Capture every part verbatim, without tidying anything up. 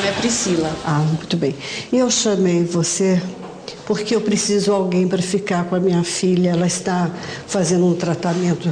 é Priscila. Ah, muito bem. Eu chamei você porque eu preciso de alguém para ficar com a minha filha. Ela está fazendo um tratamento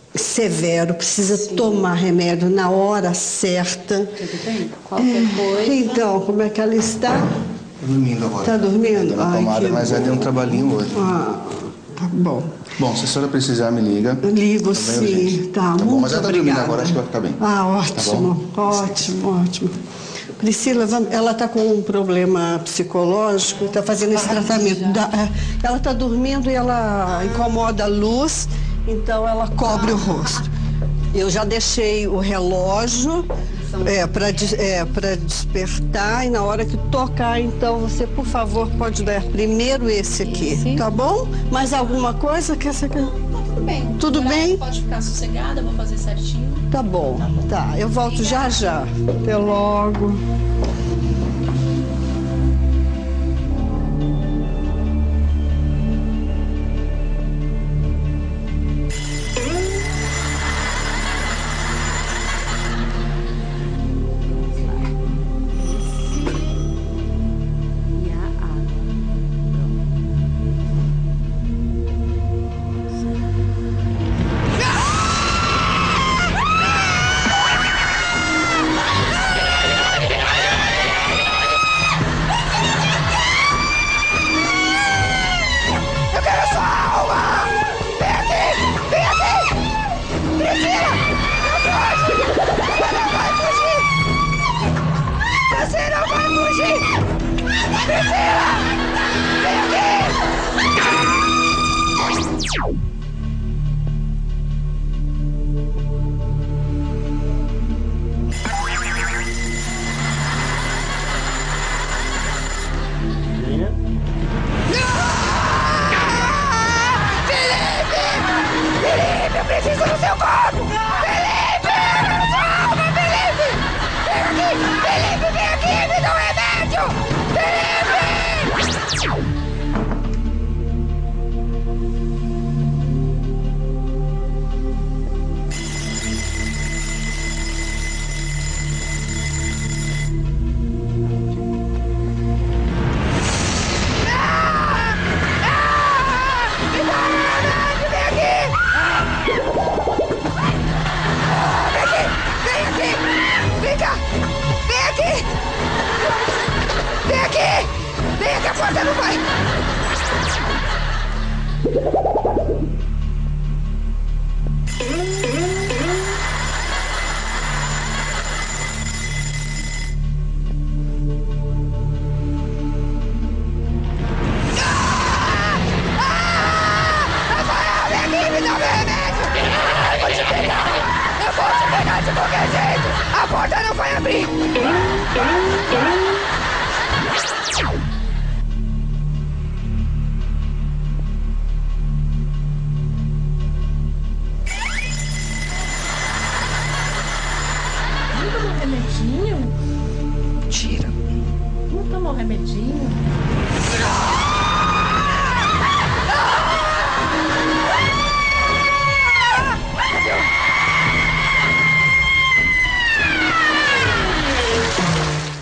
severo, precisa Sim. tomar remédio na hora certa. Tudo bem? Qualquer é, coisa. Então, como é que ela está? Dormindo agora. Está dormindo? Na tomada, mas vai ter um trabalhinho hoje. Ah, tá bom. Bom, se a senhora precisar, me liga. Ligo sim, tá, tá muito bom, mas ela está dormindo obrigada. agora, acho que vai ficar bem. Ah, ótimo, tá ótimo, ótimo. Priscila, ela está com um problema psicológico, está fazendo esse tratamento. Ela está dormindo e ela incomoda a luz, então ela cobre o rosto. Eu já deixei o relógio é, para é, para despertar e na hora que tocar, então você, por favor, pode dar primeiro esse aqui, esse. Tá bom? Mais alguma coisa que essa aqui? Tudo bem. Tudo bem? Pode ficar sossegada, vou fazer certinho. Tá bom, tá, bom. tá. Eu volto Obrigada. já já. Até logo. A porta não vai abrir!